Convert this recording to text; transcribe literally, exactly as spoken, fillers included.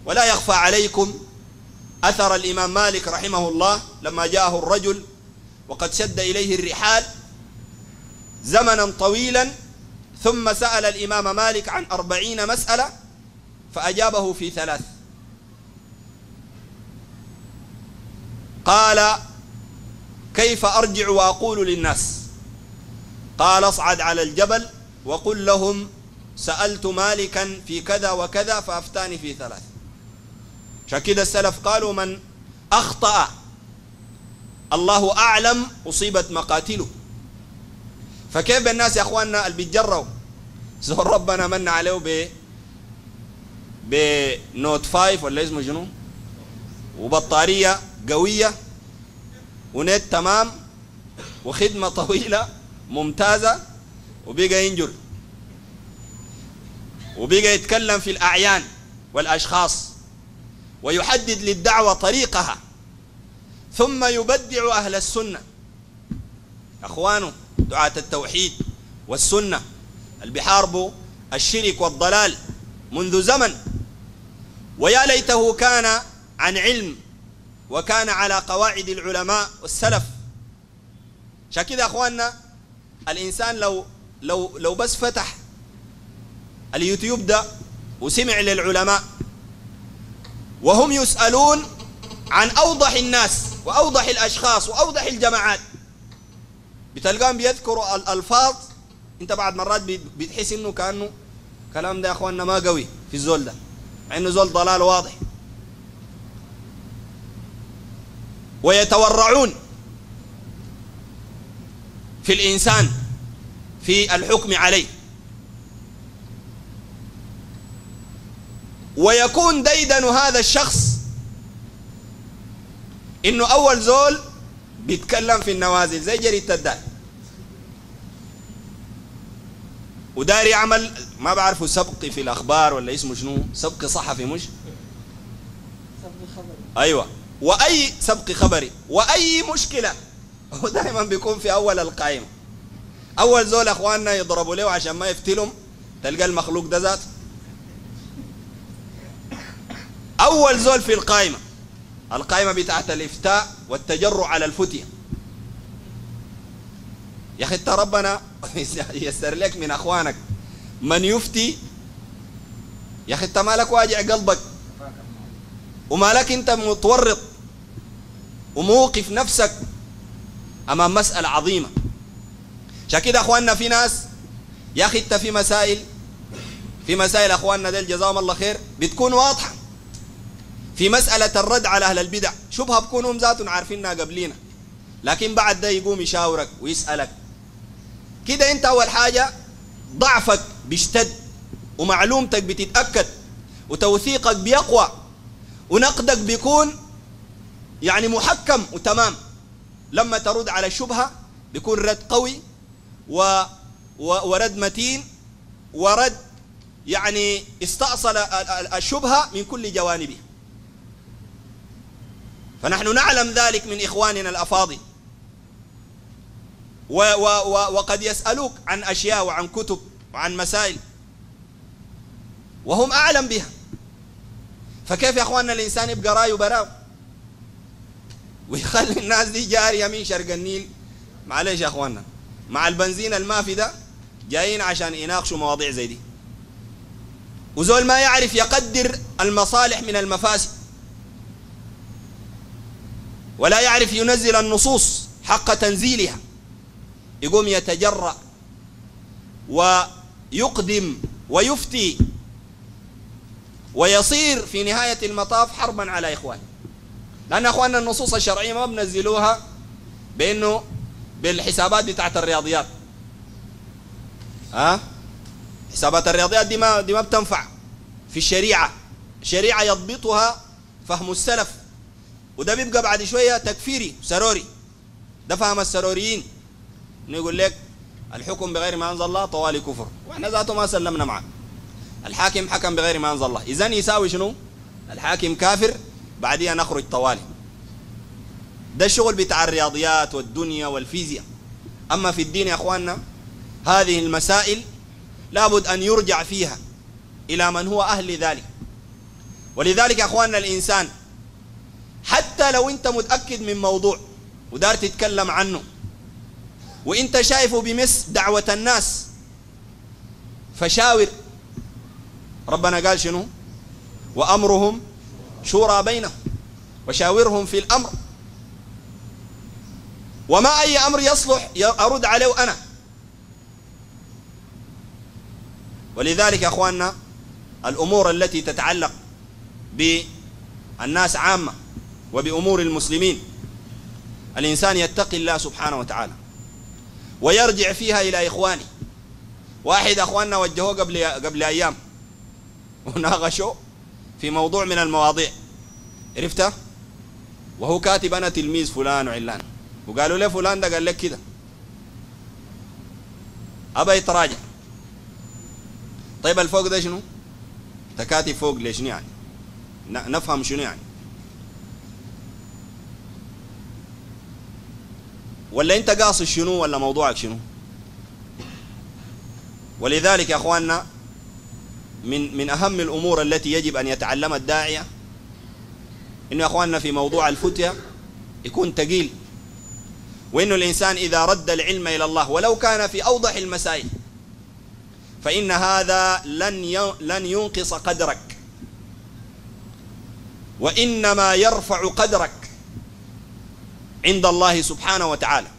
ولا يخفى عليكم أثر الإمام مالك رحمه الله لما جاءه الرجل وقد شد إليه الرحال زمنا طويلا، ثم سأل الإمام مالك عن أربعين مسألة فأجابه في ثلاث. قال: كيف أرجع وأقول للناس؟ قال: اصعد على الجبل وقل لهم سألت مالكا في كذا وكذا فأفتاني في ثلاث. عشان كده السلف قالوا: من أخطأ الله أعلم أصيبت مقاتله. فكيف الناس يا أخواننا اللي بيتجروا زور ربنا من عليه ب بنوت فايف ولا اسمه شنو، وبطارية قوية ونت تمام وخدمة طويلة ممتازة، وبيقى ينجر وبيقى يتكلم في الأعيان والأشخاص ويحدد للدعوة طريقها، ثم يبدع أهل السنة أخوانه دعاة التوحيد والسنة اللي بيحاربوا الشرك والضلال منذ زمن. ويا ليته كان عن علم وكان على قواعد العلماء والسلف. عشان كده أخواننا الإنسان لو لو لو بس فتح اليوتيوب ده وسمع للعلماء وهم يسألون عن أوضح الناس وأوضح الأشخاص وأوضح الجماعات، بتلقاهم بيذكروا الألفاظ أنت بعد مرات بتحس إنه كأنه كلام ده يا أخواننا ما قوي في الزول ده، مع إنه زول ضلال واضح. ويتورعون في الإنسان في الحكم عليه، ويكون ديدن هذا الشخص إنه أول زول بيتكلم في النوازل زي جريدة الدال، وداري يعمل ما بعرفوا سبق في الأخبار ولا اسمه شنو، سبق صحفي مش سبق خبري، أيوة، وأي سبق خبري وأي مشكلة هو دائما بيكون في أول القائمة. أول زول أخواننا يضربوا له عشان ما يفتلهم، تلقى المخلوق ده ذات أول زول في القائمة، القائمة بتاعت الإفتاء والتجرع على الفتية. يا أخي أنت ربنا يسر لك من أخوانك من يفتي، يا أخي أنت مالك واجع قلبك ومالك أنت متورط وموقف نفسك أمام مسألة عظيمة. عشان كده أخواننا في ناس يا أخي أنت في مسائل في مسائل أخواننا ديل جزاهم الله خير بتكون واضحة. في مسألة الرد على أهل البدع شبهة بكونوا هم ذاتهم عارفينها قبلينا، لكن بعد ده يقوم يشاورك ويسألك كده. أنت أول حاجة ضعفك بيشتد ومعلومتك بتتأكد وتوثيقك بيقوى ونقدك بيكون يعني محكم وتمام. لما ترد على الشبهة بيكون رد قوي و... و... ورد متين ورد يعني استأصل الشبهة من كل جوانبه. فنحن نعلم ذلك من إخواننا الأفاضل، و و و وقد يسألوك عن أشياء وعن كتب وعن مسائل وهم أعلم بها. فكيف يا أخواننا الإنسان يبقى راي وبراو ويخلي الناس دي جاري يمين شرق النيل؟ معلش يا أخواننا مع البنزين المافي ده جايين عشان يناقشوا مواضيع زي دي، وزول ما يعرف يقدر المصالح من المفاسد ولا يعرف ينزل النصوص حق تنزيلها، يقوم يتجرأ ويقدم ويفتي ويصير في نهاية المطاف حربا على إخوان. لأن أخواننا النصوص الشرعية ما بنزلوها بأنه بالحسابات بتاعت الرياضيات، ها حسابات الرياضيات دي ما دي ما بتنفع في الشريعة. الشريعة يضبطها فهم السلف، وده بيبقى بعد شوية تكفيري سروري، ده فهم السروريين، نقول لك الحكم بغير ما أنزل الله طوالي كفر، وإحنا ذاته ما سلمنا معه. الحاكم حكم بغير ما أنزل الله، إذن يساوي شنو؟ الحاكم كافر، بعديها نخرج طوالي. ده الشغل بتاع الرياضيات والدنيا والفيزياء. أما في الدين يا أخواننا هذه المسائل لابد أن يرجع فيها إلى من هو أهل ذلك، ولذلك يا أخواننا الإنسان حتى لو أنت متأكد من موضوع ودار تتكلم عنه وأنت شايفه بمس دعوة الناس، فشاور. ربنا قال شنو؟ وأمرهم شورى بينهم وشاورهم في الأمر. وما أي أمر يصلح أرد عليه أنا. ولذلك يا أخواننا الأمور التي تتعلق بالناس عامة وبأمور المسلمين الإنسان يتقي الله سبحانه وتعالى ويرجع فيها إلى إخواني. واحد أخواننا وجهوه قبل قبل أيام وناقشوا في موضوع من المواضيع، عرفته؟ وهو كاتب أنا تلميذ فلان وعلان، وقالوا له فلان ده قال لك كده، أبا يتراجع. طيب الفوق ده شنو؟ تكاتب فوق ليش يعني؟ نفهم شنو يعني؟ ولا أنت قاصد شنو ولا موضوعك شنو؟ ولذلك يا أخواننا من من أهم الأمور التي يجب أن يتعلمها الداعية إنه يا أخواننا في موضوع الفتية يكون تقيل، وإنه الإنسان إذا رد العلم إلى الله ولو كان في أوضح المسائل فإن هذا لن لن ينقص قدرك، وإنما يرفع قدرك عند الله سبحانه وتعالى.